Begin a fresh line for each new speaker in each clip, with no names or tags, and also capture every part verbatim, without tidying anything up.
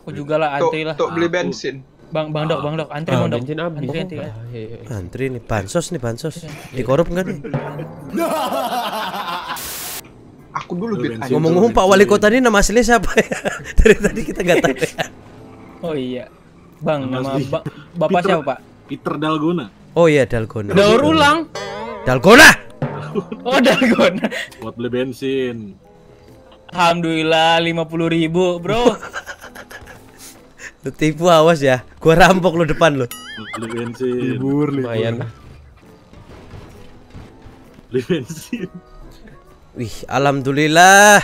Aku juga lah antri lah.
Untuk beli bensin.
Bang, Bang Dok, Bang Dok, antri
Ah,
Bang Dok.
bensin habis.
Antri, antri, ya.
Ah, iya, iya.
Antri nih, bansos nih, bansos. Dikorup enggak nih?
Aku dulu bit aja.
Ngomong-ngomong Pak Wali Kota ini nama aslinya siapa ya? Dari tadi kita nggak tahu ya.
Oh iya. Bang,
Nama
nama
asli.
ba Bapak
Peter.
siapa, Pak?
Peter Dalgona.
Oh iya, Dalgona.
Daur ulang.
Dalgona.
Oh, Dalgona.
Buat beli bensin.
Alhamdulillah lima puluh ribu, Bro.
Lu tipu, awas ya. Gua rampok lu depan lu.
Buat beli bensin.
Libur, lumayan lah.
Beli bensin.
Wih, alhamdulillah.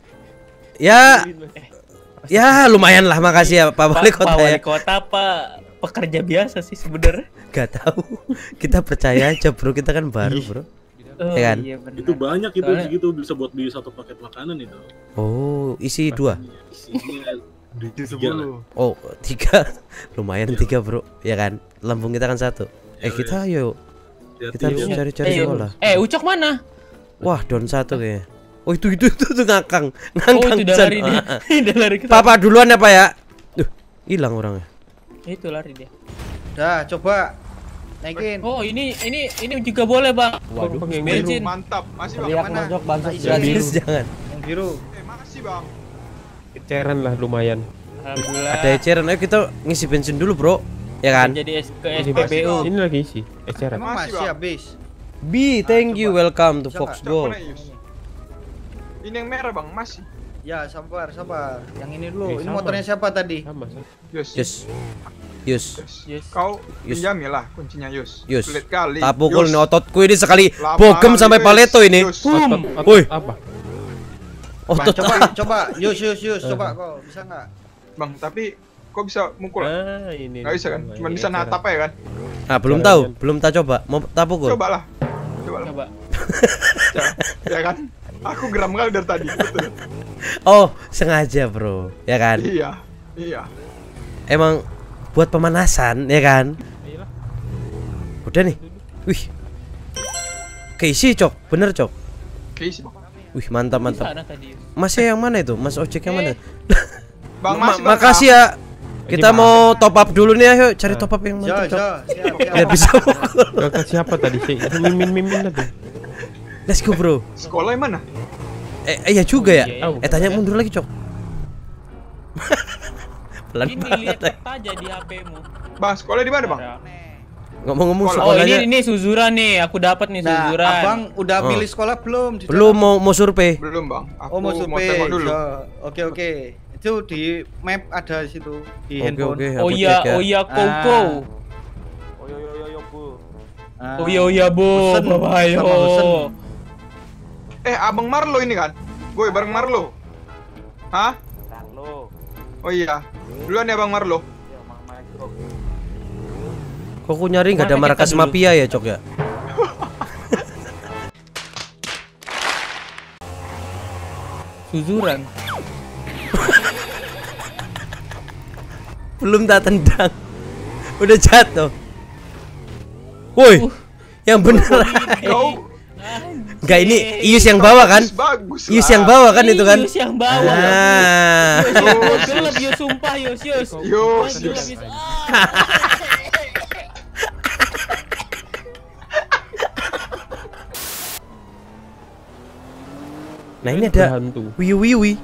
Ya, ya lumayan lah, makasih ya Pak Wali
Pak,
Kota
Pak Wali
ya.
Kota apa pekerja biasa sih sebenarnya?
Gak tahu. Kita percaya aja bro, kita kan baru bro.
Oh,
Ya kan?
iya benar.
Itu banyak itu
Soalnya-
segitu bisa buat beli satu paket makanan itu.
Oh, isi dua.
Isinya di tiga.
sepuluh.
Oh, tiga. Lumayan tiga bro, ya kan? Lambung kita kan satu. Eh kita ayo, kita harus
Hati-hati.
cari-cari
Eh,
sekolah.
Eh, Ucok mana?
Wah, down satu kayaknya. Oh itu itu itu tuh ngakang,
Oh,
ngangkang.
itu udah
Chan.
lari dia. Udah lari ke
Papa duluan ya Pak ya. Duh, hilang orangnya.
Itu lari dia.
Dah, coba naikin.
Oh, ini ini ini juga boleh, Bang.
Waduh,
Yang
biru.
bensin.
Mantap. Masih bang.
Yang mana?
Yang biru.
Please, jangan.
Yang biru.
Eh, makasih bang.
Eceran lah lumayan.
Alhamdulillah.
Ada eceran, ayo kita ngisi bensin dulu bro, ya kan?
Jadi S ke
Ini
S P P U.
Ini lagi isi eceran.
Emang
Masih,
masih
Bang.
habis.
B, thank you, welcome to
Bisa
Fox
nggak?
Go.
Coba Yus. Ini yang merah bang, masih.
Ya, sabar, sabar. Yang ini dulu.
Eh,
Ini
sama.
motornya siapa tadi?
Sama sih.
Yus.
Yus, Yus,
Yus.
Yes.
Kau
Yus.
pinjami lah kuncinya Yus.
Yus.
Sulit kali.
tak pukul
Yus.
nih ototku ini sekali
Lama
bogem
kali,
sampai
Yus.
paleto ini.
Yus.
Boom.
Otot-
Woi.
otot apa?
Otot.
Coba, coba. Yus, yus, yus. Coba kok. Bisa nggak?
Bang, tapi kok bisa mukul?
Ah, ini.
Nggak bisa kan?
Lumayan
Cuma bisa
eceran.
natap ya kan?
Ah, belum tahu, belum tak coba. Mau tak pukul?
Coba lah. Coba lah.
Coba.
Ya, ya kan? Aku geram kali dari tadi. Betul.
Oh, sengaja bro, ya kan?
Iya. Iya.
Emang buat pemanasan, ya kan?
Iyalah.
Udah nih. Wih. Keisi cok, bener cok.
Oke sih bang.
Wih mantap
Di
mantap.
sana tadi.
Masnya yang mana itu? Mas ojek yang mana?
Bang,
Ma-
masih bang.
makasih ya. Kita mau top up dulu nih, ayo cari top up yang
Ya,
mantap cok.
ya. Siap, siap.
Biar bisa pukul.
Kakak siapa tadi sih? Mimin mimin tadi.
Let's go bro.
Sekolah yang mana?
Eh, eh ya juga ya.
Iya,
iya.
Eh tanya mundur lagi cok. Pelan
Ini
banget.
lihat
eh.
aja di H P-mu.
Bang, sekolah di mana bang?
Ngomong-ngomong
Sekolah.
Oh,
sekolahnya
ini ini Suzura nih. Aku dapat nih
Nah,
Suzura.
abang udah
Oh.
milih sekolah belum? Di
belum
dalam?
mau mau survei.
Belum bang. Aku
Oh, mau
mau
survei.
tengok dulu.
Ya, Oke, oke. Itu di map ada di situ di
Oke
handphone.
oke.
Oh
aku
iya,
cek ya.
oh iya
Ah.
Koko.
Ah.
Oh iya, oh iya, Bu.
Husen,
Bapak ayo.
sama Husen.
Eh, abang Marlo ini kan? Gue bareng Marlo. Hah? Oh iya. Duluan ya bang Marlo.
Kok aku nyari nggak ada
Kemana
markas
kita dulu?
mafia ya cok ya?
Suzuran.
Belum tak tendang. Udah jatuh. Woi, yang bener.
Kau
Enggak ini Ius yang bawa kan?
bagus.
Ius
lah.
yang bawa kan itu kan?
Yus yang bawa.
Ah.
Yus, gelap Yus, sumpah Yus, Yus.
Yus,
Gelap,
Yus.
Ah.
Nah ini ada
Hantu.
wiu wiu. wi.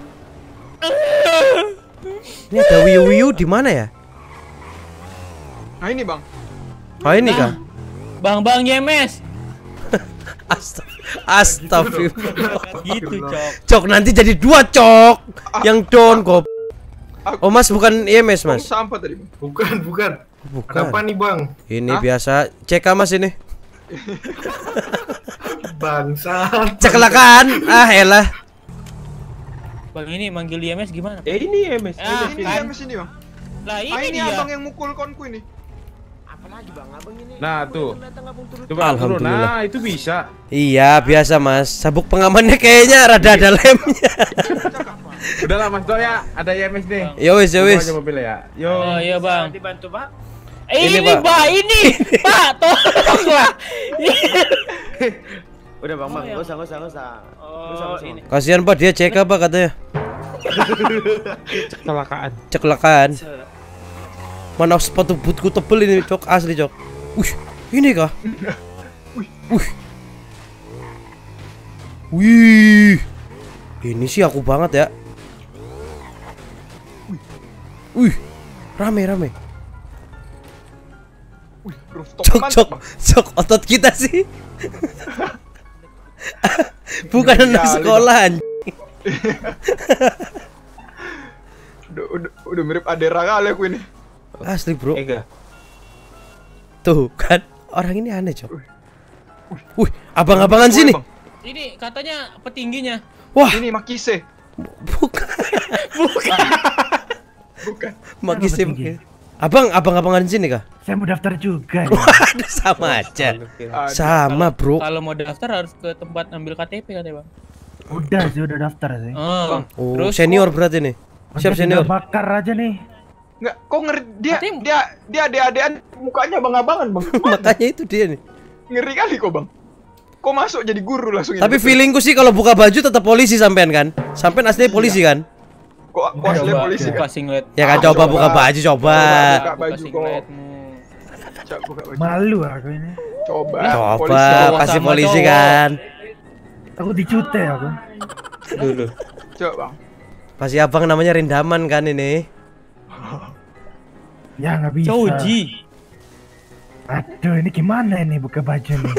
Ini ada wiu wiu di mana ya?
Nah ini bang.
Oh ini kah?
Bang Bang Yemes.
Asta- Astagfirullah.
Gitu, Cok.
Cok nanti jadi dua cok. Yang down kok.
Aku
Oh mas bukan I M S
Bang,
mas?
sampah tadi bang.
Bukan, bukan.
Bukan.
Apa nih bang?
Ini
Hah?
biasa. C K mas ini.
Bangsat.
Cekelakaan. Ah elah.
Bang ini manggil Yemes gimana?
Eh ini M S.
Ah,
Ini
kan.
dia mesin ini bang.
Lah ini,
Ah ini
dia.
abang yang mukul konku ini.
Nah tuh. Coba turun.
Alhamdulillah.
Nah itu bisa.
Iya biasa mas. Sabuk pengamannya kayaknya rada ada lemnya.
Udah lah Mas Do ya. Ada I M S nih.
Ya wis ya
Bawa
wis.
aja mobilnya ya. Yo.
Oh iya bang.
Dibantu Pak.
Eh,
Ini,
ini,
Pak.
Pak, ini Pak, tolonglah.
Udah Bang, Bang.
Oh, ya.
Enggak usah, enggak usah, enggak usah.
Oh, ini.
Kasihan pak dia C K pak katanya.
Kecelakaan.
Cekelakaan. Mana sepatu bootku tebel ini, Cok, asli, Cok. Wih, ini kah? Wih. Wih. Ini sih aku banget ya. Wih. Rame, rame.
Wih, rooftop
Cok,
mantap,
cok,
Bang.
cok, otot kita sih. Bukan
Nggak
anak
kali,
sekolah, anjing.
Udah, udah, udah mirip Adera kali aku ini.
Asli, bro.
Ega.
Tuh, kan. Orang ini aneh, Cok. Wih, abang-abangan sini.
Bang.
Ini katanya petingginya.
Wah,
Ini Makise.
bukan.
Bukan.
Maki sim. Abang, abang-abangan sini kah?
Saya mau daftar juga.
Waduh, sama aja.
Ada.
Sama, bro.
Kalau mau daftar harus ke tempat ambil K T P katanya, Bang.
Udah sih, udah daftar sih.
Oh,
Oh,
terus
senior berarti nih. Siap
Udah
senior.
tinggal bakar aja nih.
Enggak, kok ngeri dia
Katanya-
dia dia ade-adean mukanya abang-abangan, Bang.
Makanya itu dia nih.
Ngeri kali kok, Bang. Kok masuk jadi guru langsung ini?
Tapi feelingku sih kalau buka baju tetap polisi sampean kan? Sampean aslinya polisi kan?
Kok kok asli
coba
polisi
buka
kan?
singlet.
Ya kan,
Ah,
coba
coba.
buka baju coba.
Buka
Buka
baju kok.
singletmu.
Coba buka baju.
Malu aku ini.
Coba.
Coba,
polisi.
cowok
pasti
sama
polisi
cowok.
kan?
Aku dicute aku.
Dulu.
Coba, Bang.
Pasti abang namanya Rindaman kan ini?
Ya nggak bisa.
Coji.
Aduh, ini gimana ini buka baju nih?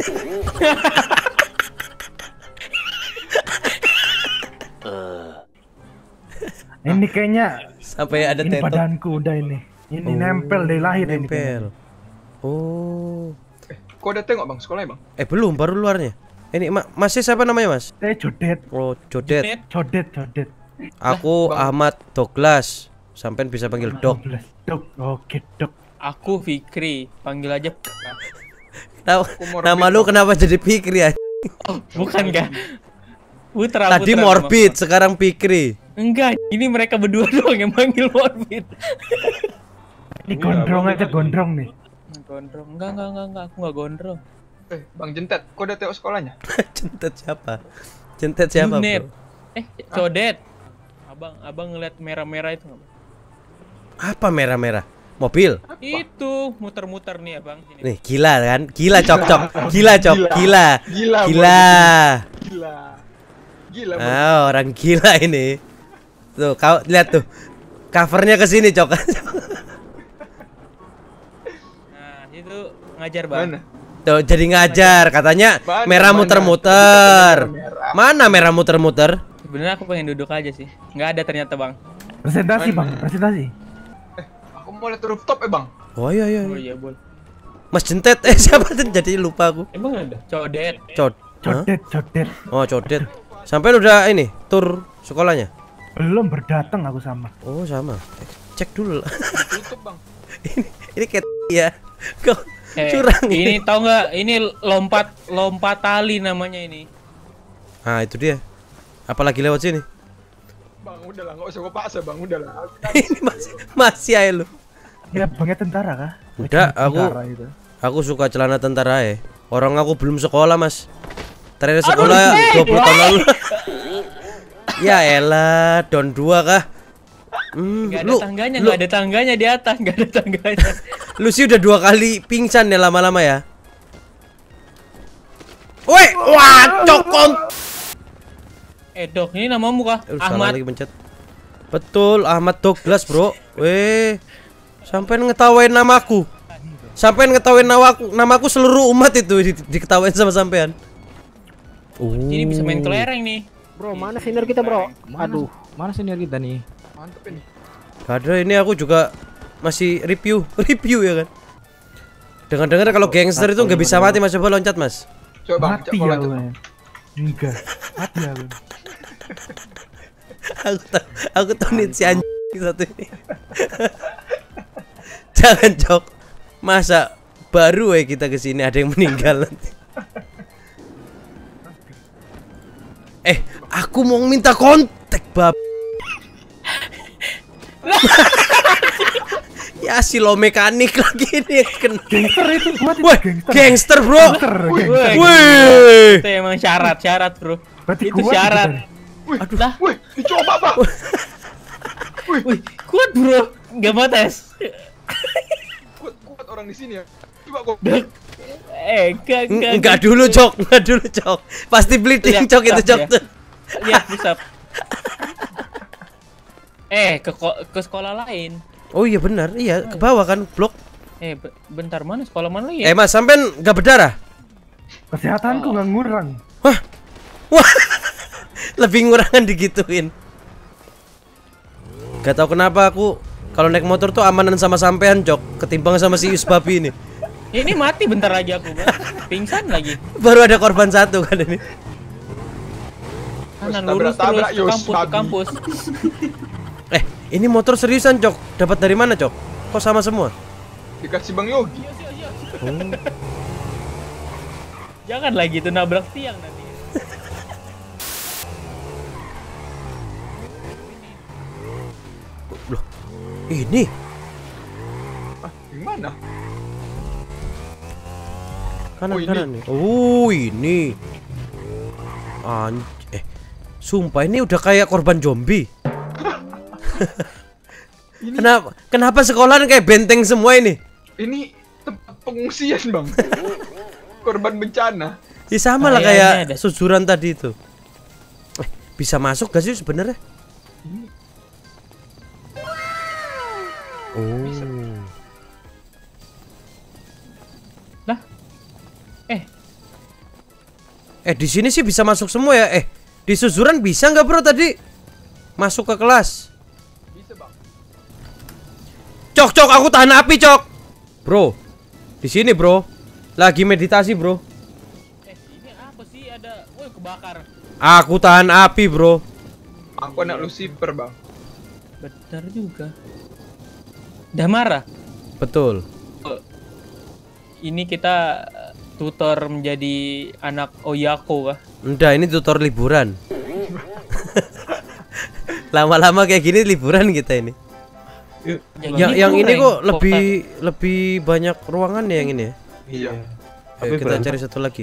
Ini kayaknya
Sampai ada
ini
tetot.
badanku udah ini. Ini
Oh,
nempel dari lahir ini.
Nempel. Oh.
Kok udah tengok, Bang, sekolahnya, Bang?
Eh, belum, baru luarnya. Ini ma masih siapa namanya, Mas?
Eh, jodet,
Oh, Jodet.
Net.
jodet, jodet.
Aku
Bang.
Ahmad Douglas. Sampean bisa panggil Dok.
dua belas. Dok, oke dok.
Aku Fikri, panggil aja.
Tahu
morbid,
nama lu
Bang.
kenapa jadi Fikri ya?
Bukan kah? Putra.
Tadi
putra
Morbid,
nama.
sekarang Fikri.
Enggak, ini mereka berdua doang yang manggil Morbid.
Ini gondrong aja gondrong nih.
Gondrong. Enggak, enggak, enggak, enggak, aku enggak gondrong.
Eh, Bang Jentet, kok udah tengok sekolahnya?
Jentet siapa? Jentet siapa,
Junet.
bro?
Eh, Codet. Abang, abang ngeliat merah-merah itu nggak, Bang?
Apa merah-merah? Mobil?
Itu muter-muter nih, Abang. Sini.
Nih, gila kan? Gila cok cok. Gila cok, gila.
Gila,
Gila.
Gila. Gila, Bang.
Ah, orang gila ini. Tuh, kau lihat tuh. Covernya ke sini, cok.
Nah, itu ngajar, Bang.
Mana?
Tuh, jadi ngajar katanya
Mana,
merah
mana?
muter-muter.
Merah.
Mana merah muter-muter?
Sebenarnya aku pengen duduk aja sih. Nggak ada ternyata, Bang.
Presentasi bang, presentasi.
Aku mau lihat rooftop, eh, Bang.
Oh iya iya.
Oh
iya.
iya, boleh.
Mas Jentet, eh siapa tuh? Jadi lupa aku.
Emang ada? Codet.
Cod. Hah?
Jodet, jodet.
Oh, Codet. Sampai udah ini tur sekolahnya?
Belum berdatang aku sama.
Oh, sama. Eh, Cek dulu.
Tutup, Bang.
ini ini kayak ya. Kau
Eh,
curang
ini tahu nggak? Ini lompat lompat tali namanya ini.
Ah, itu dia. Apalagi lewat sini.
Bang, udahlah, nggak usah gua paksa, Bang, udahlah.
ini masih masih aja lu.
Ya bangnya tentara kah?
Udah,
Tentara
aku-
itu.
Aku suka celana tentara ya. Orang aku belum sekolah, Mas. Terakhir sekolah dua puluh tahun lalu. Ya elah, don dua kah? Hmm,
Nggak ada
lu,
tangganya,
lu,
nggak ada tangganya di atas, nggak ada tangganya.
lu sih udah dua kali pingsan ya lama-lama ya. Woi, wah, cokon.
Eh, Dok, ini namamu kah?
Eh, salah
Ahmad.
lagi pencet. Betul, Ahmad Douglas, Bro. Weh, sampai ngetawain namaku. Sampai ngetawain namaku, namaku seluruh umat itu di, diketawain sama sampean. Oh.
Ini bisa main kelereng nih.
Bro, mana senior kita, Bro? Aduh, mana senior kita nih?
Mantep ini.
Ada ini aku juga masih review, review ya kan. Dengar-dengar kalau gangster itu nggak bisa mati, Mas. Coba loncat, Mas.
Coba, Bang,
Mati
coba
ya
lanjut.
gue. Enggak. Mati ya gue.
aku tahu, aku tahu nih si anjing satu ini. Jangan, Cok. Masa baru ya kita kesini ada yang meninggal nanti. Eh, aku mau minta kontak, Bab. Ya si lo mekanik lagi nih kena.
Gangster itu buat itu
Woi,
gangster.
gangster, Bro.
Gangster, gangster.
Wih.
Itu emang syarat, syarat, Bro.
Berarti
Itu
kuat
syarat.
kita nih.
Wih,
Aduh lah.
wih, dicoba, Bang.
Wih, kuat bro, nggak batas.
Kuat, kuat orang di sini ya. Coba kok.
Eh, enggak, enggak.
Enggak dulu, Cok. Enggak dulu, Cok. Pasti bleeding,
Lihat
Cok itu,
pusat
Cok.
ya. Lihat pusat. Eh, ke ko- ke sekolah lain.
Oh iya benar, iya ke bawah kan blok.
Eh, be- bentar mana sekolah mana lagi
Eh
ya?
Mas, sampean enggak berdarah?
Kesehatanku nggak ngurang.
Wah. Lebih ngurangan digituin. Gak tahu kenapa aku kalau naik motor tuh amanan sama sampean, Cok, ketimbang sama si Yusbabi ini.
Ini mati bentar lagi aku, Bang. Pingsan lagi.
Baru ada korban satu kan ini.
Kanan
Tabrak-
lurus terus
tabrak,
ke
Yus,
kampus, ke
babi.
kampus.
Eh, ini motor seriusan, Cok. Dapat dari mana, Cok? Kok sama semua?
Dikasih Bang Yogi.
Jangan lagi itu nabrak tiang nanti.
Loh. Ini
Ah, gimana?
kanan
Oh, ini.
kanan nih. Oh, ini. Anj eh sumpah ini udah kayak korban zombie. Kenapa kenapa sekolahan kayak benteng semua ini?
Ini tempat pengungsian, Bang. Korban bencana.
Ya sama lah
Kayaknya
kayak
ada.
susuran tadi itu. Eh, bisa masuk gak sih sebenarnya? Oh.
Lah. Eh,
Eh di sini sih bisa masuk semua ya. Eh di susuran bisa nggak bro tadi? Masuk ke kelas.
Bisa, Bang.
Cok cok aku tahan api cok. Bro, di sini bro. Lagi meditasi bro.
eh ini apa sih ada? Woi, kebakar.
Aku tahan api bro.
Aku anak Lucifer, Bang.
Benar juga. Udah marah.
Betul.
Ini kita eh, tutor menjadi anak Oyako kah?
Udah ini tutor liburan. Lama-lama kayak gini liburan kita ini. Yang yang ini
kurang.
kok lebih lebih banyak ruangannya yang ini ya.
Iya.
Ayo kita cari satu lagi.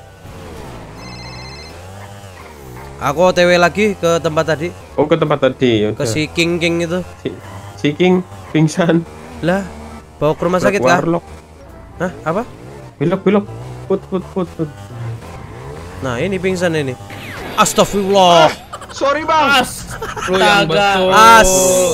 Aku O T W lagi ke tempat tadi,
Oh ke tempat tadi.
ke si King King itu.
si, si King pingsan.
Lah, bawa ke rumah sakit kah?
Warlock.
Hah? Apa?
Belok belok. Put put put put.
Nah, ini pingsan ini. Astagfirullah.
Sorry, Bang.
Lu yang betul.
As.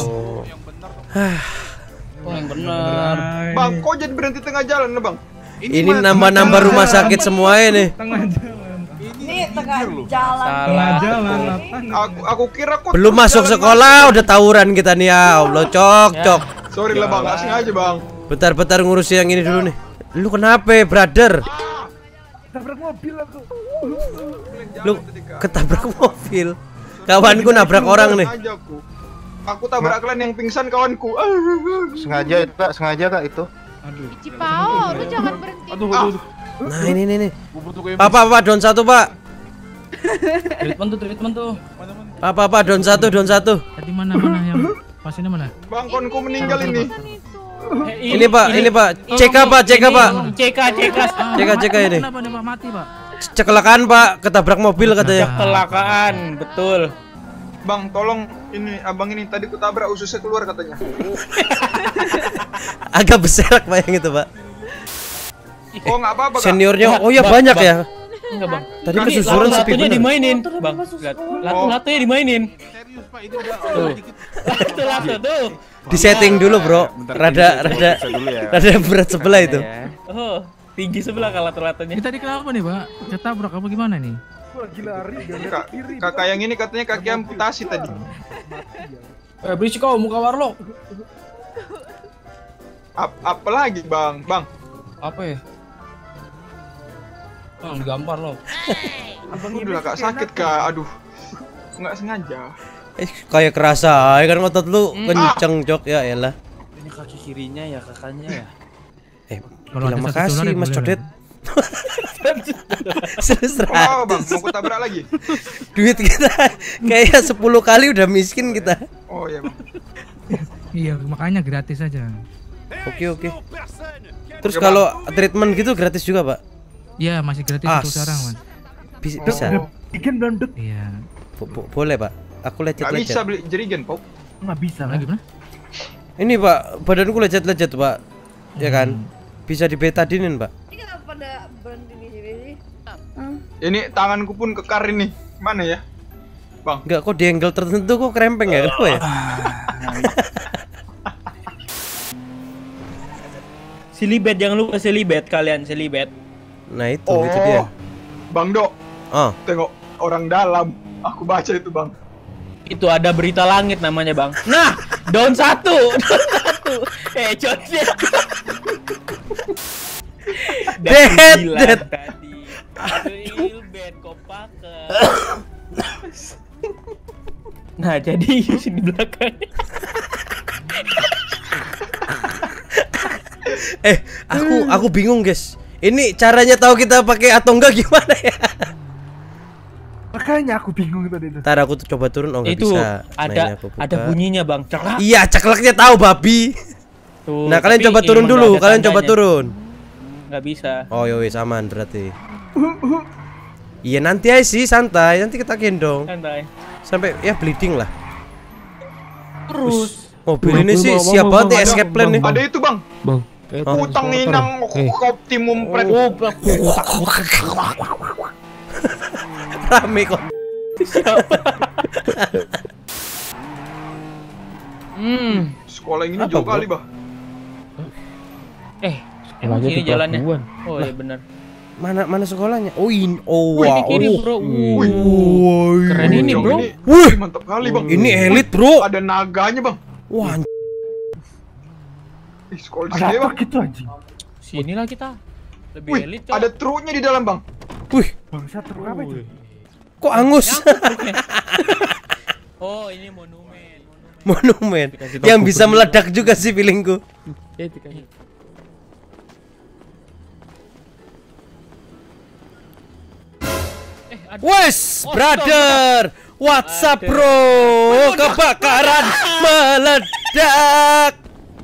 Oh, yang benar.
Bang, kok jadi berhenti tengah jalan, Bang?
Ini nambah-nambah rumah sakit semua ini.
Ini tengah jalan.
Salah.
Aku aku kira kok
Belum masuk sekolah udah tawuran kita nih ya. Allah, cok,
Ya.
cok.
Sorry lah, Bang, nggak sengaja, Bang.
Bentar-bentar ngurus yang ini dulu nih. Lu kenapa, brother?
Tabrak mobil aku.
Lu ketabrak mobil. Kawanku nabrak orang nih.
Sengaja aku. Aku tabrak kalian yang pingsan kawanku.
Sengaja, Kak, sengaja Kak itu.
Cipao, lu jangan berhenti.
Aduh, aduh.
Nah, ini nih nih. Pak, pak, pak, don satu, Pak.
Treatment tuh, treatment tuh.
Pak, pak, pak, don satu, don satu.
Tadi mana mana yang pasiennya mana?
Bang, kawanku meninggal ini.
Ini, Pak, ini, Pak. Cek Pak, cek Pak.
Cek, cek.
Cek, cek ini.
Kenapa nih Pak mati, Pak?
Cekelakaan, Pak, ketabrak mobil katanya.
Kecelakaan, betul.
Bang, tolong ini abang ini tadi kutabrak ususnya keluar katanya.
Agak berserak Pak yang itu, Pak.
Oh, nggak apa-apa, Kak.
Seniornya, oh ya
Bang,
banyak
Bang.
ya.
Enggak, Bang.
Tadi
Ini
kesusuran sepi
latunya
bener.
dimainin, Bang. Lihat. Latu-latunya dimainin.
Serius Pak, ini udah
Tuh. Latu latu tuh.
Di setting dulu, Bro. Rada rada rada berat sebelah itu.
Oh, tinggi sebelah kalau latu-latunya.
Ini tadi kenapa nih, Pak? Ketabrak apa gimana nih?
Lagi lari.
Kak, kakak yang ini katanya kaki amputasi tadi.
Eh, berisik kau muka warlock.
Ap apa lagi, Bang? Bang,
Apa ya? Bang, gampar lo.
aku udah kak sakit, Kak. Aduh. Nggak sengaja.
Eh, kayak kerasa, ya kan otot lu kenceng, Jok. Ya elah.
Ini kaki kirinya ya kakaknya ya.
Eh,
Kalau
bilang
ada satu
makasih,
dolar ya
Mas
boleh
Codet.
lah.
Seratus
Oh, Bang, mau kutabrak lagi?
duit kita kayak sepuluh kali udah miskin kita.
Oh, iya, Bang.
Iya, makanya gratis aja.
Oke oke. Terus kalau treatment gitu gratis juga Pak?
Iya, masih gratis
As.
untuk sekarang, Mas.
Bisa. bisa.
Bikin dandut.
Iya.
Bo- bo- boleh Pak. Aku
Nggak bisa
lecet-lecet.
beli jerigen, Pop.
Nggak bisa
Nah,
lah.
gimana?
Ini Pak, badanku lecet-lecet Pak. Ya kan? Bisa dibetadinin Pak.
Ini kenapa pada berhenti di sini sih?
Ini tanganku pun kekar ini. Mana ya? Bang.
Enggak, kok di angle tertentu kok krempeng ya? Kenapa ya?
Silibet, jangan lupa silibet kalian, silibet.
Nah itu,
Oh,
itu dia.
Bang Dok,
Oh,
tengok orang dalam. Aku baca itu Bang.
Itu ada berita langit namanya bang. Nah, down satu, down satu. Eh, condet.
Dead, dead.
Tadi. Silibet, kopakan. Nah, jadi di belakangnya.
Eh, aku aku bingung guys. Ini caranya tahu kita pakai atau enggak gimana ya?
Makanya aku bingung tadi itu.
Ntar aku tuh coba turun, oh nggak
Itu
bisa. Nah, ini
ada
aku buka.
ada bunyinya bang. Ceklak.
Iya, cekleknya tahu babi.
Tuh,
Nah, kalian
tapi
coba turun
emang
dulu,
nggak ada
kalian coba
tandanya.
turun.
Nggak bisa.
Oh yowis aman berarti. Iya nanti aja sih santai, nanti kita gendong
Santai.
sampai ya bleeding lah.
Terus.
Mobil ini
Bang,
sih
bang,
siap
bang,
banget
bang,
ya
bang,
escape plan nih.
Ada itu Bang.
Bang.
Utang inang optimum pret.
Oh,
Rame kok.
Hmm.
Sekolah yang ini
Apa,
jauh
bro?
kali Bah.
Eh, emang sini jalannya. Oh iya benar.
Mana mana sekolahnya? Oh in, oh
Wih,
wow.
ini kiri bro.
Wih.
Uh, keren ini
Jauh
bro.
ini.
Wih,
Mantap kali Bang.
ini elit bro.
Ada naganya Bang.
Wah, anj-
Ih, sekolah di
Ada
sini
apa
Bang.
gitu anjing?
Sinilah kita. Lebih
Wih,
elit. Cok.
ada truknya di dalam Bang.
wih,
Bangsa truk apa itu?
kok angus?
Oh, ini monumen.
Monumen yang bisa meledak juga sih feelingku.
Eh, ada.
Wes,
Oh,
brother, what's up
Ada.
bro? Kebakaran meledak.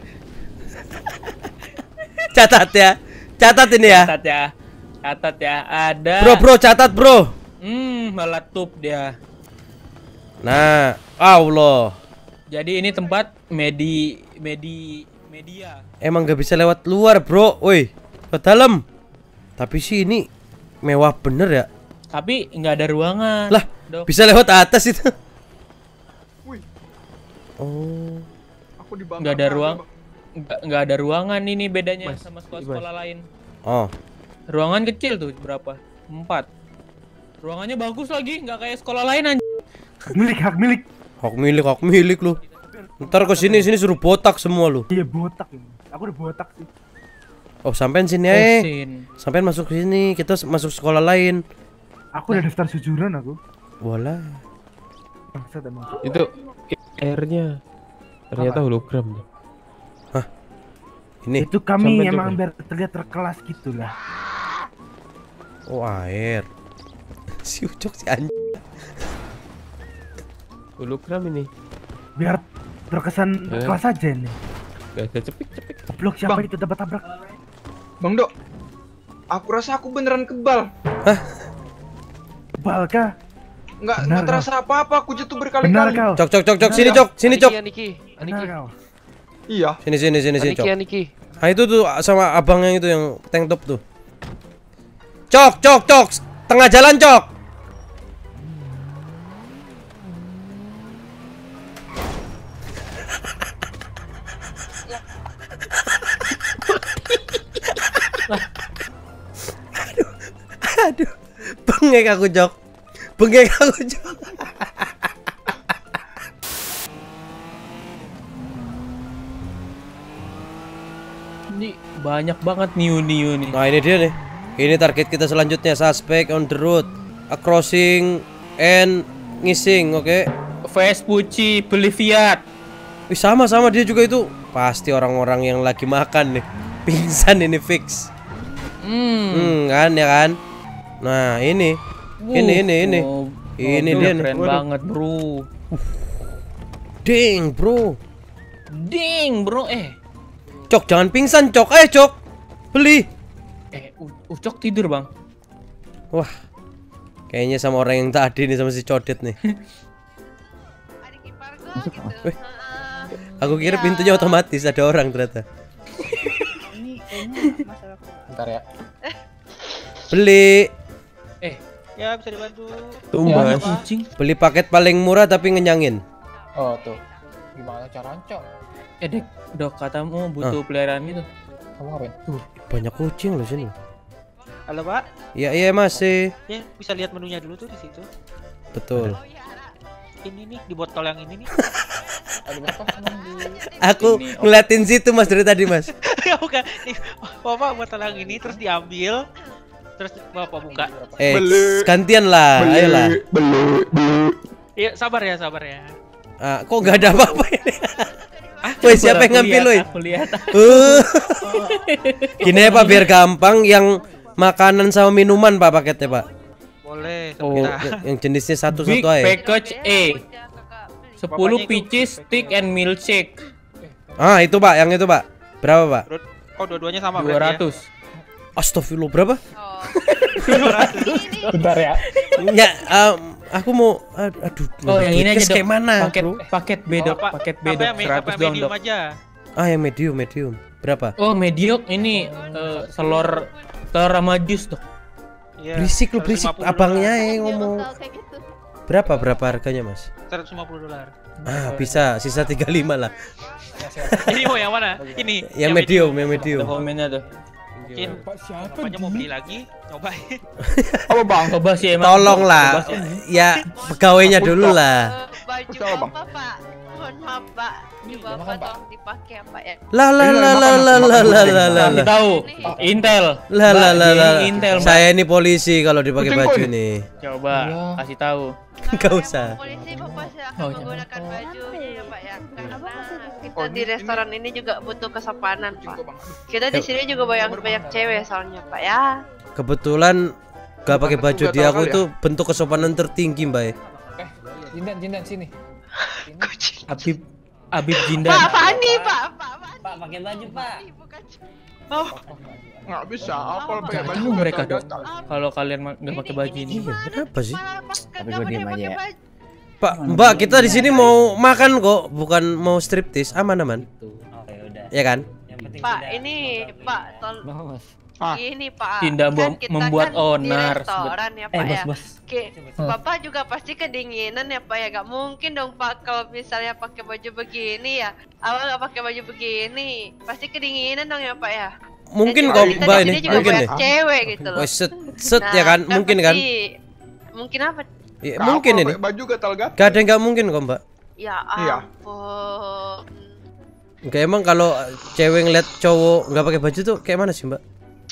Catat ya, catat ini ya.
Catat ya. Catat ya. Ada.
Bro, bro, catat bro.
Hmm, meletup dia.
Nah, Allah.
Jadi ini tempat medi medi media.
Emang gak bisa lewat luar bro, woi, ke dalam. Tapi sih ini mewah bener ya.
Tapi nggak ada ruangan.
Lah,
Dok.
bisa lewat atas itu.
Wih,
Oh,
aku di Bang.
Nggak ada ruang. Nggak nggak ada ruangan ini bedanya sama sekolah-sekolah lain.
oh,
Ruangan kecil tuh berapa? Empat. Ruangannya bagus lagi, nggak kayak sekolah lain anjing.
Milik, hak milik.
hak milik, hak milik lu. Ntar ke sini, sini suruh botak semua lu.
Iya botak ini. Aku udah botak sih.
Oh, sampean sini aja.
Sin.
Sampean masuk sini, kita masuk sekolah lain.
Aku udah daftar sujuran aku.
Bola.
Bangsat emang.
Itu airnya ternyata hologram.
Ini.
Itu kami
Sampai
emang
coba.
biar terlihat terkelas gitu lah.
Oh, air. Si Ucok si anjing.
Hologram ini.
Biar terkesan
Eh.
terkelas aja ini.
Gak ada cepik-cepik.
Blok siapa
Bang.
itu dapat tabrak?
Bang Dok. Aku rasa aku beneran kebal.
Kebal kah?
Enggak
Benar,
enggak
kau.
terasa apa-apa, aku jatuh
Benar
berkali-kali.
kau.
Cok, cok, cok, cok, sini cok, sini cok.
Benar kau.
Iya.
Sini, sini, sini, sini cok. Nah itu tuh sama abang yang itu yang tank top tuh. Cok, cok, cok, tengah jalan cok. aduh, aduh, bengek aku cok, bengek aku cok.
Ini banyak banget niu-niu nih.
Nah ini dia nih. Ini target kita selanjutnya, suspect on the road, a crossing and ngising, oke?
Vespucci, beli Fiat.
Wih sama sama dia juga itu. Pasti orang-orang yang lagi makan nih. Pingsan ini fix.
Hmm.
Hmm kan ya kan. Nah ini, ini ini ini,
Oh,
ini
mobil
dia nih.
keren
Waduh.
banget bro.
Ding bro.
Ding bro, eh,
Cok jangan pingsan cok, eh cok, beli.
eh, U- Ucok tidur bang.
Wah, kayaknya sama orang yang tadi nih sama si codet nih.
Adik ipar gua gitu.
Wih, Aku kira
Ya.
pintunya otomatis ada orang ternyata.
Ini kayaknya masalah.
Bentar ya.
Beli
Ya bisa dibantu.
Tumbas.
Kucing.
beli paket paling murah tapi ngenyangin.
Oh tuh. Gimana caranya, Cok?
Eh dek, dok katamu butuh peliharaan itu.
Kamu ngapain?
Banyak kucing loh sini.
Halo Pak.
Iya iya masih.
Ya bisa lihat menunya dulu tuh di situ.
Betul.
Ini nih di botol yang ini nih.
Ada berapa emang di
Aku
Ini, oh.
ngeliatin situ Mas dari tadi Mas.
Ya bukan. Nih, Bapak botol yang ini terus diambil. Terus Bapak buka.
Eh
Beli.
gantian lah, ayolah.
Beli, beli.
Iya sabar ya sabar ya.
Ah, kok nggak ada apa-apa ini? Woi siapa yang ngambil woi?
Aku lihat.
Uh. Gini ya Pak biar gampang yang makanan sama minuman Pak paketnya Pak.
Boleh.
Oh.
Kita.
Yang, yang jenisnya
Big
satu-satu aja.
package A. sepuluh peaches stick and milkshake.
Ah itu Pak, yang itu Pak. Berapa Pak?
Oh dua-duanya sama
dua
berarti
ratus.
Astagfirullah berapa?
Oh.
Bentar ya.
Ya, um, aku mau ad- aduh.
Oh, yang ini aja, Dok.
kayak mana,
Paket
Bro?
paket B, Dok.
Apa-
Paket B,
apa
Dok.
yang me- apa
seratus
yang
doang,
medium
Dok.
aja?
Ah, yang medium, medium. Berapa?
Oh, medium ini eh, telur telur sama jus, Dok.
Iya.
Berisik lu, berisik.
seratus lima puluh
Abangnya
dolar.
yang ngomong.
Botol kayak gitu.
Berapa berapa harganya, Mas?
seratus lima puluh dolar.
Ah, bisa. Sisa tiga puluh lima lah.
Ini mau yang mana? Ini.
Yang medium, yang medium.
Ada komennya tuh.
Mungkin bapaknya mau beli lagi, cobain.
Apa bang?
Coba sih emang.
Tolonglah.
Coba sih.
Ya, pegawainya dulu lah.
Eh, baju
Siapa, Bang?
apa Pak? Mohon maaf Pak. Coba
makan,
Pak
Pak.
tolong dipakai apa ya?
La la la la la la la la la
Kasih
la.
tahu. Intel.
La la
Mbak,
la la.
ini Intel, Mbak.
Saya ini polisi kalau dipakai
Kucing
baju
pun.
nih.
Coba kasih tahu.
Enggak
Kalau
usah.
yang polisi Bapak silahkan
Oh, jangan.
menggunakan bajunya ya Pak ya. Karena kita
Oh,
di
ini-
restoran ini juga butuh kesopanan Pak.
Bang.
Kita di sini juga banyak banyak cewek soalnya Pak ya.
Kebetulan gak pakai
Aku
baju
nggak
di
tahu
aku
kali ya.
itu bentuk kesopanan tertinggi, Mbak.
Eh, Jindan, Jindan sini.
Habib Habib Jindan.
Pak Fani Pak Pak Fani.
Pak, pakai baju, Pak.
Bukan.
Oh,
Nggak bisa. Apa pakai
Nggak
baju
tahu mereka, Dok.
gatal.
Kalau kalian ma- nggak pakai baju ini.
Iya, kenapa sih?
Malah Pak
Tapi
nggak
gua
pakai
diem aja
pakai
ya.
baju.
Pak, Mbak, kita di sini mau makan kok, bukan mau striptis. Aman aman.
Oh, ya udah.
Ya kan?
Yang penting
Pak
tidak-
ini Pak tol
Mas.
Ah.
ini Pak.
Tidak
kan
mem-
kita
membuat
kan
onar,
di restoran ya Pak
Eh, bos,
ya.
bos.
Oke, Bapak juga pasti kedinginan ya Pak ya. Gak mungkin dong Pak kalau misalnya pakai baju begini ya. Awal nggak pakai baju begini, pasti kedinginan dong ya Pak ya.
Mungkin
Dan
kok
juga kita
Mbak
di
ini,
sini juga
mungkin
banyak
deh.
cewek gitu loh.
Wah, set set ya kan? Mungkin kan?
pasti- Mungkin apa?
Ya,
Kau
mungkin
kalau
ini.
pakai baju gatal-gatal.
Gak ada yang nggak mungkin kok, Mbak.
Ya
Iya.
ampun.
Enggak emang kalau cewek ngeliat cowok nggak pakai baju tuh kayak mana sih, Mbak?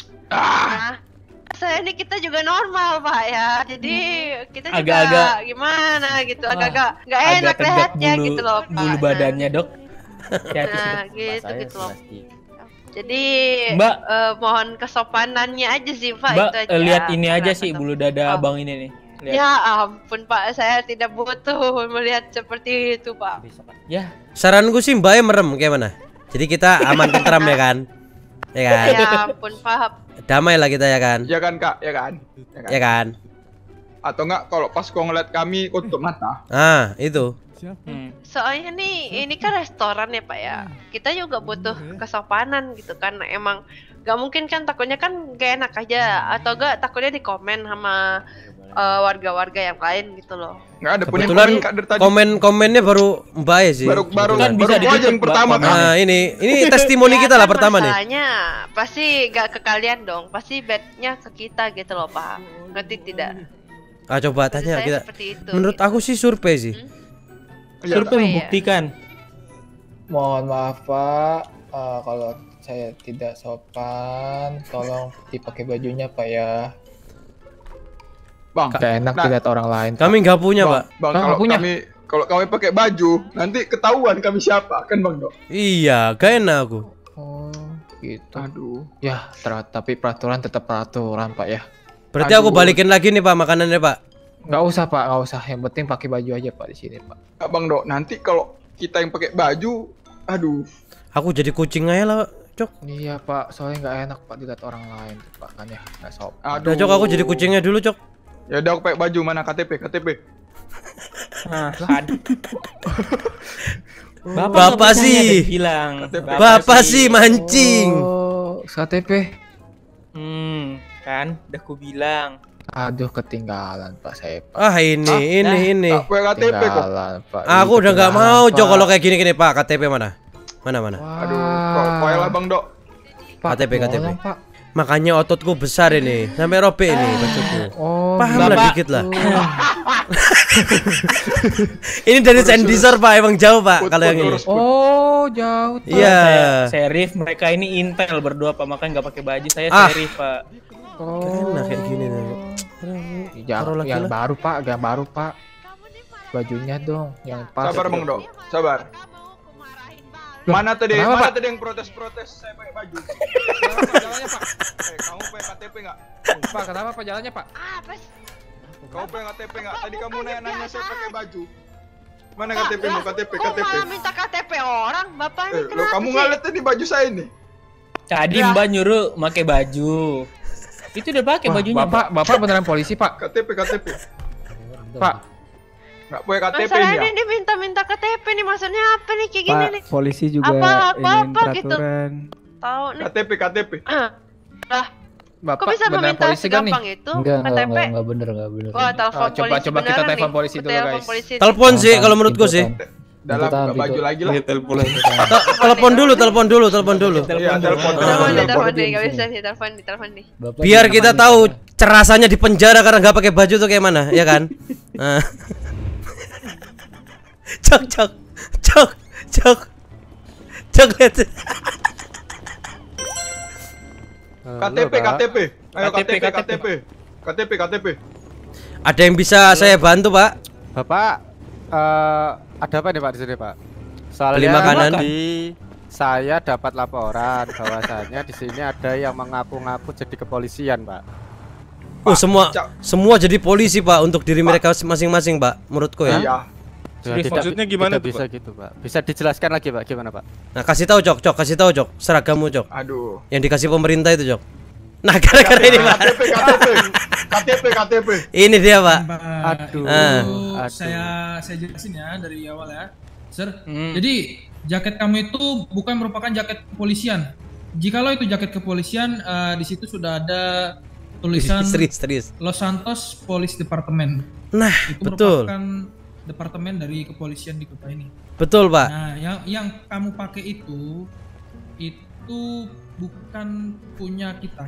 Nah, saya ini kita juga normal Pak ya. Jadi kita juga
Agak-agak-
gimana gitu, agak-agak nggak
Agak
enak
tegak
lihatnya
bulu,
gitu loh Pak.
bulu
Nah,
badannya, Dok. Hati-hati,
Nah,
Dok.
gitu gitu loh. Jadi
Mbak.
eh, mohon kesopanannya aja sih Pak.
Mbak,
itu aja.
eh, lihat ini aja
Kenapa
sih
tuh?
bulu dada
Oh.
abang ini nih. Lihat.
Ya ampun Pak, saya tidak butuh melihat seperti itu Pak.
Ya,
Saranku sih Mbaknya merem kayak mana? Jadi kita aman tentram ya kan? Ya kan?
Ya ampun Pak.
Damai lah kita ya kan?
Ya kan kak, ya kan? Ya kan?
Ya kan?
Atau enggak kalau pas kau ngeliat kami kau tutup mata.
Ah, itu.
hmm.
Soalnya nih ini kan restoran ya Pak ya. Kita juga butuh kesopanan gitu kan. Emang gak mungkin kan, takutnya kan gak enak aja, atau gak takutnya di komen sama eh, warga-warga yang lain gitu loh.
Enggak ada pun yang
Kebetulan
komen, Kak, dari tadi.
komen-komennya baru Mbak ya sih.
Baru baru
Kan bisa
baru gua aja
ditutup,
yang pertama
Mbak,
kan.
Nah, ini ini testimoni
Ya
kita lah
kan
pertama nih.
masalahnya pasti gak ke kalian dong, pasti bednya ke kita gitu loh Pak. Ngerti tidak?
Ah, coba
Maksud
tanya
saya
kita.
seperti itu,
Menurut
gitu.
aku sih survei sih.
Iya,
Survei
Iya.
membuktikan.
Mohon maaf Pak, Eh, kalau saya tidak sopan, tolong dipakai bajunya Pak ya.
Bang,
Gak enak
nah,
dilihat orang lain. Pak.
Kami nggak punya,
Bang,
Pak.
bang,
Bang,
kalau
punya.
kami kalau kami pakai baju, nanti ketahuan kami siapa kan Bang Dok?
Iya, gak enak aku.
Oh, gitu.
Aduh.
Ya, ter- tapi peraturan tetap peraturan Pak ya.
Berarti aku
Aduh.
balikin lagi nih Pak makanannya, Pak.
Nggak usah Pak, nggak usah. Yang penting pakai baju aja Pak di sini Pak.
Nggak, Bang Dok, nanti kalau kita yang pakai baju, aduh.
Aku jadi kucing aja lah, Cok.
Iya Pak, soalnya nggak enak Pak dilihat orang lain Pak, kan ya nggak sopan.
Aduh.
Udah, Cok, aku jadi kucingnya dulu, Cok.
Ya udah aku pakai baju, mana K T P, K T P.
Nah, aduh. Bapak,
Bapak sih.
bilang.
Bapak sih mancing.
Oh, K T P.
Hmm, kan udah ku bilang.
Aduh, ketinggalan Pak saya. Pak.
Ah ini,
Ah,
ini,
nah,
ini.
Tak punya K T P kok.
Ketinggalan, Pak.
Aku
Ih,
udah nggak
ketinggalan,
mau, Cok,
Pak.
kalau kayak gini-gini, Pak. K T P mana? Mana mana?
Aduh, kok poel abang dok.
Pak,
K T P, K T P.
tolong, Pak.
Makanya ototku besar ini, sampai robek ini bajuku.
Oh,
Paham lah
Bapak.
dikit lah. Ini dari sensor Pak, emang jauh Pak kalau yang ini.
Oh, jauh. Pak.
Iya.
Saya Serif, mereka ini intel berdua Pak, makanya nggak pakai baju. Saya
Ah.
Serif Pak.
Oh.
Enak kayak gini tuh.
Yang,
Taruh lagi
yang
lah.
baru Pak, yang baru Pak. Bajunya dong, yang pas.
Sabar bang dok, sabar. Mana tadi,
kenapa,
mana
Pak?
tadi yang protes-protes saya pakai baju? Kenapa jalannya Pak? Eh, kamu punya K T P nggak?
Pak, kenapa Pak jalannya Pak?
Apa sih?
Kamu punya K T P nggak? Tadi kamu nanya-nanya saya pakai baju. Mana K T P mu? K T P, K
Kok
T P.
malah minta K T P orang? Bapak ini
Eh, lo
kenapa
kamu
sih?
nggak lihat tadi baju saya ini?
Tadi
Ya.
Mbak nyuruh pakai baju. Itu udah pakai
Wah,
bajunya.
Bapak, Bapak beneran polisi Pak?
K T P, K T P.
Pak,
Nggak punya K T P
Masalahnya
ini ya?
dia minta-minta K T P nih, maksudnya apa nih kayak gini nih?
polisi juga
Apa apa
ingin
apa gitu?
peraturan.
Tahu nih.
K T P, K T P.
Lah,
Bapak
kok bisa
beneran
meminta
polisi kan nih?
segampang itu
Enggak,
K T
enggak,
P?
enggak, enggak bener, enggak bener.
Wah, telepon
Ah, coba-
polisi
coba kita
beneran
telepon
nih.
polisi dulu,
Telepon
guys.
polisi.
Telepon sih kalau menurutku sih.
Dalam buka baju lagi lah.
Telepon.
Te- Telepon dulu, telepon dulu, telepon dulu.
Iya, telepon,
Telepon
telepon,
nih, telepon
telepon.
nih, nggak bisa nih, telepon nih, telepon nih.
Biar kita tahu cerasanya di penjara karena nggak pakai baju tuh kayak mana, ya kan? Nah. Cok, cok, cok, cok, cok. lihat.
K T P, K T P. Ayo K T P, K T P. K T P, K T P.
Ada yang bisa saya bantu Pak?
Bapak, eh ada apa nih Pak di sini Pak? Soalnya
Beli makanan.
tadi saya dapat laporan bahwasannya di sini ada yang mengaku-ngaku jadi kepolisian Pak.
Oh semua, semua jadi polisi Pak untuk diri mereka masing-masing Pak, menurutku ya.
Iya.
Ya,
Serius, maksudnya gimana
tidak
tuh,
bisa
Pak?
gitu Pak. Bisa dijelaskan lagi Pak, gimana Pak?
Nah kasih tahu Cok, Cok, kasih tahu Cok, seragammu Cok.
Aduh.
Yang dikasih pemerintah itu Cok. Nah gara-gara ini Pak.
K T P, K T P. K T P, K T P.
Ini dia Pak.
Aduh.
Ah.
Aduh.
Saya saya jelasin ya dari awal ya, Sir.
Hmm.
Jadi jaket kamu itu bukan merupakan jaket kepolisian. Jikalau itu jaket kepolisian, eh, di situ sudah ada tulisan
Serius, serius.
Los Santos Police Department.
Nah,
Itu
betul.
merupakan departemen dari kepolisian di kota ini.
Betul Pak.
Nah, yang yang kamu pakai itu itu bukan punya kita.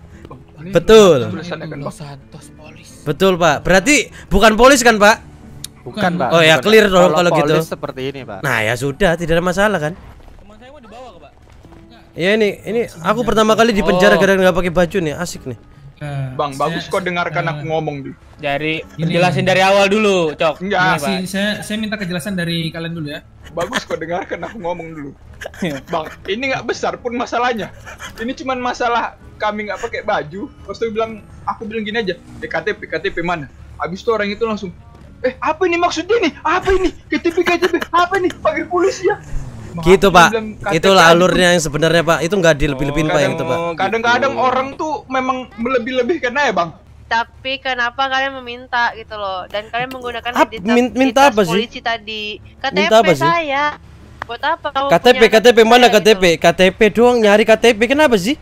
Betul.
Tulisannya kan Bang.
Santos Polis.
Betul Pak. Berarti bukan polis kan Pak?
Bukan Pak.
Oh ya
Bukan.
clear dong kalau gitu.
polis seperti ini Pak.
Nah ya sudah, tidak ada masalah kan?
Teman saya mau dibawa ke Pak.
Ya ini, ini aku pertama kali di penjara
Oh.
gara-gara nggak pakai baju nih, asik nih.
Nah,
Bang, bagus
saya-
kok dengarkan
eh,
aku ngomong di.
Dari
Ini.
jelasin dari awal dulu, Cok.
Enggak.
Kasih, saya saya minta kejelasan dari kalian dulu ya.
Bagus kok dengarkan aku ngomong dulu. Bang, ini nggak besar pun masalahnya. Ini cuman masalah kami nggak pakai baju. Terus dia bilang, aku bilang gini aja, eh, K T P, K T P mana? Habis itu orang itu langsung, eh apa ini maksudnya nih? Apa ini? K T P, K T P, apa nih? Pakai polisi ya?
Gitu
Aku
Pak.
bilang, K T P
Itulah
aja.
alurnya yang sebenarnya Pak. Itu nggak dilebih-lebihin Pak yang itu Pak.
Kadang-kadang orang tuh memang melebih-lebihkan aja Bang.
Tapi kenapa kalian meminta gitu loh? Dan kalian menggunakan
Ap-
identitas,
min- minta apa sih?
polisi tadi. K T P
Minta apa sih?
saya. Buat apa kamu
K T P,
punya
K T P mana
saya
K T P?
gitu?
K T P doang nyari K T P. Kenapa sih?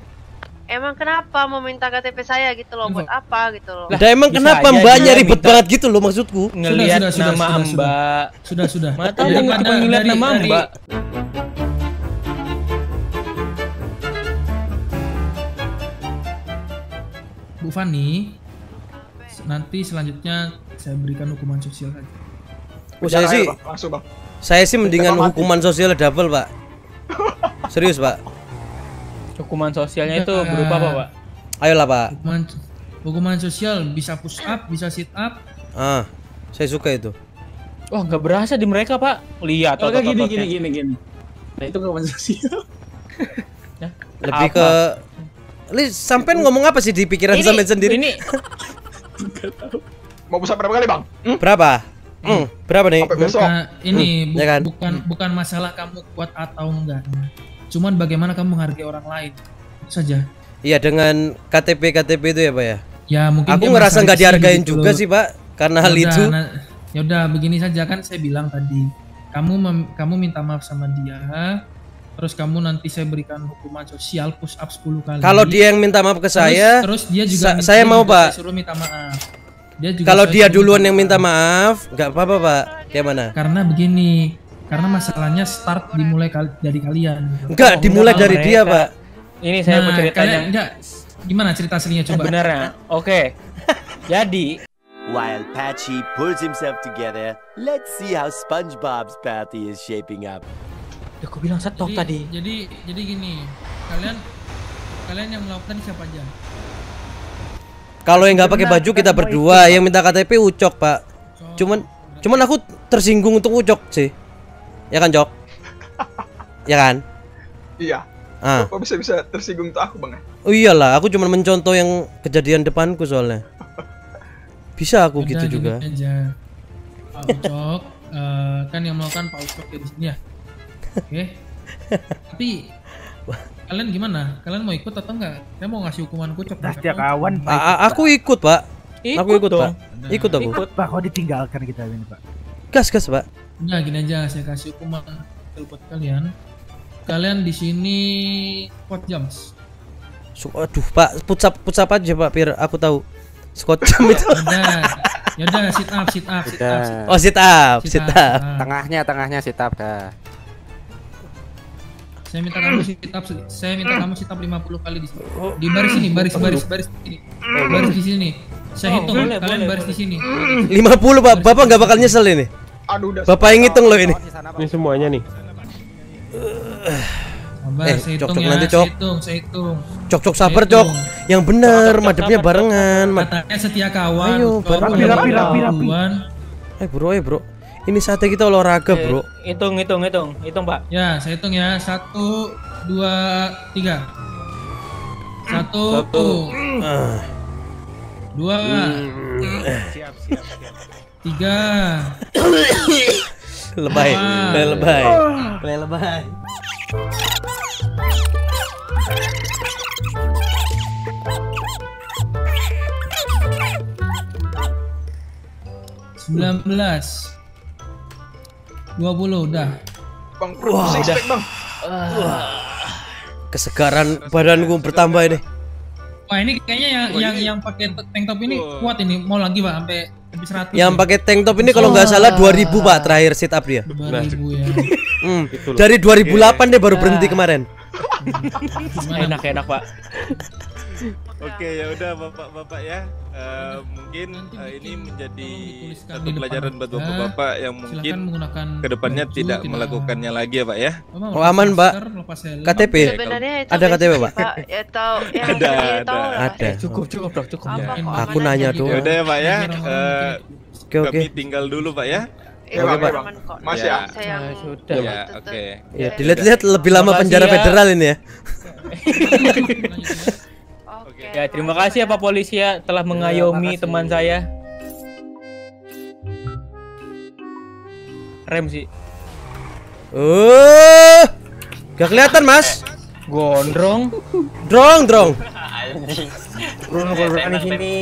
Emang kenapa mau minta K T P saya gitu loh? Buat apa gitu loh?
Udah emang
bisa
kenapa
aja
Mbaknya
dia
ribet
minta-
banget gitu loh maksudku.
Ngelihat
Sudah, sudah,
nama
sudah, sudah.
Mbak.
Sudah, sudah.
Mana tahu
Daripada-
cuma ngeliat
dari-
nama
dari-
Mbak.
Bu Fani, nanti selanjutnya saya berikan hukuman sosial saja.
Oh, saya
Jangan,
sih,
ayo, Bang. Langsung Bang.
saya sih mendingan
Kita mati.
hukuman sosial double Pak. Serius Pak.
Hukuman sosialnya itu berupa apa, Pak?
Ayolah Pak.
Hukuman hukuman sosial bisa push up, bisa sit up.
Ah, saya suka itu.
Wah, nggak berasa di mereka, Pak. Lihat,
Kalau kayak gini,
otot-ototnya.
gini, gini, gini. Nah itu kawan sosial.
Lebih
Apa?
ke Li, sampean ngomong apa sih di pikiran
Ini-
sampean sendiri?
Ini
Mau besar berapa kali Bang? Hmm?
Berapa? Hmm, berapa nih?
Sampai besok.
Nah, ini bu-
ya kan?
bukan bukan masalah kamu kuat atau enggak. Cuman bagaimana kamu menghargai orang lain. Itu saja.
Iya dengan K T P K T P itu ya Pak ya.
Ya mungkin
Aku
dia
ngerasa
merasa
nggak
risih
dihargain
gitu
juga
loh.
sih Pak karena hal
Yaudah,
itu.
nah, ya udah begini saja kan saya bilang tadi. kamu mem- kamu minta maaf sama dia, terus kamu nanti saya berikan hukuman sosial push up sepuluh kali.
Kalau dia yang minta maaf ke
Terus-
saya,
terus dia juga
sa-
minta-
saya
dia
mau
juga
Pak.
saya suruh minta maaf. Dia juga
Kalau
saya
dia
suruh
duluan
minta
yang minta maaf, nggak apa-apa Pak. Kayak mana?
Karena begini, karena masalahnya start dimulai kal- dari kalian. gitu.
Enggak, dimulai dari
mereka.
dia Pak.
Ini saya mau
Nah,
ceritanya.
kalian- enggak, gimana cerita aslinya coba?
Sebenarnya, oke. Jadi,
While Patchy pulls himself together, let's see how SpongeBob's party is shaping up.
aku bilang stop
Jadi,
tadi.
jadi jadi gini, kalian kalian yang melakukan siapa aja?
Kalau yang nggak pakai baju kita berdua, yang minta K T P Ucok Pak. Cuman, cuman aku tersinggung untuk Ucok sih. Ya kan Jok? Ya kan?
Iya.
Ah.
Kok bisa bisa tersinggung tuh aku bang?
Oh iyalah, aku cuma mencontoh yang kejadian depanku soalnya. Bisa aku
Udah,
gitu juga.
gini aja. Pak Ucok, eh, kan yang melakukan Pak Ucok ya di sini ya. Oke. Tapi kalian gimana? Kalian mau ikut atau enggak? Saya mau ngasih hukuman Ucok.
Setiap kawan.
A- a- aku ikut Pak. aku ikut
dong.
Pak. Ikut aku.
Ikut Pak, kok ditinggalkan kita ini Pak?
Gas gas Pak.
Nah, gini aja, saya kasih hukuman buat kalian. Kalian di sini squat jumps.
Su- Aduh Pak, putsap putsap aja Pak, biar aku tahu. Squat jam itu.
Yaudah, yaudah sit up, sit up, sit up. Sit up.
Oh sit up, sit up.
Tengahnya, tengahnya sit up dah.
Saya minta kamu sit up, saya minta kamu sit up lima puluh kali di sini. Di baris ini, baris baris baris ini. Baris di sini. Saya hitung,
boleh,
kalian
boleh,
baris di sini.
lima puluh Pak, Bapak nggak bakal nyesel ini.
Aduh, udah.
Bapak yang ngitung loh ini.
Ini semuanya nih.
Sabar,
Eh,
saya
Cok,
hitung
Cok,
ya,
nanti,
saya
Cok.
hitung, saya hitung.
Cok cok sabar Cok. Yang bener, madepnya barengan. Ma-
Katanya setia kawan.
Ayo,
Cok.
bareng.
Rapi,
rapi, rapi, rapi.
Kawan.
Eh bro, eh bro. Ini saatnya kita olahraga
Eh,
bro.
hitung, hitung, hitung, hitung Pak.
Ya, saya hitung ya. Satu, dua, tiga. Satu,
Satu.
Ah.
dua,
Siap, siap, siap.
tiga.
Lebay,
Ah.
lebay, lebay, lebay, lebay.
Sembilan belas. Dua puluh, udah.
Bang, perut six pack bang.
Kesegaran badanku bertambah ini.
Wah, ini kayaknya yang yang yang pakai tank top ini kuat ini. Mau lagi Pak sampai sampai seratus.
Yang pakai tank top ini kalau nggak salah dua ribu Pak terakhir sit up dia.
dua ribu ya.
Hmm, dari dua ribu delapan dia baru berhenti kemarin.
Enak, enak Pak.
Oke, ya udah bapak-bapak ya. Eh, mungkin eh, ini menjadi satu pelajaran buat bapak-bapak yang mungkin kedepannya tidak melakukannya lagi ya Pak ya.
Oh aman Pak. K T P.
Sebenarnya itu
Ada K T P
basic
Pak?
sih, Pak. Ya tahu, ya
Ada,
ya,
ada.
tahu lah.
Ada.
Cukup, cukup dong, cukup.
Apa kok
Aku
aman
nanya
aja
doang.
Ya udah ya Pak ya. Eh,
Oke oke.
Kami tinggal dulu Pak ya.
Ya bang, ya bang. Mas ya.
Saya
Nah, sudah.
Ya, oke.
Ya dilihat-lihat lebih lama
Makasih
penjara
ya.
federal ini ya.
Ya, terima kasih ya Pak Polisi ya telah mengayomi teman saya. Rem sih.
Oh, gak kelihatan Mas.
Gondrong.
Drong drong.
Bruno kalau berani sini.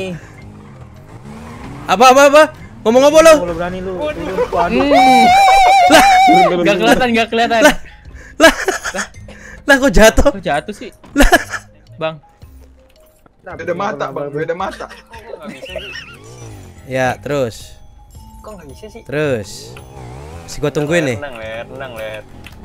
Apa apa apa? Ngomong apa lo?
Kalau berani lu. Lah, gak kelihatan, gak kelihatan.
Lah, lah, lah kok jatuh?
Kok jatuh sih?
Lah,
Bang.
Beda mata bang, beda mata.
ya terus,
Kok nggak bisa sih?
terus. Si gua tungguin nih.
Tenang, Ler, tenang, Ler.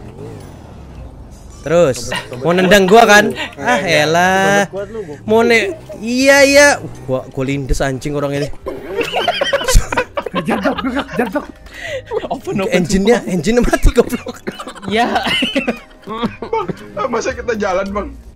Terus, mau nendang gua kan? Ah elah. Mau ne, iya iya. Uh, gua gua lindes anjing orang ini.
Jatuh, jatuh.
Open, open.
Engine-nya, engine mati goblok.
Ya.
Bang, masa kita jalan bang?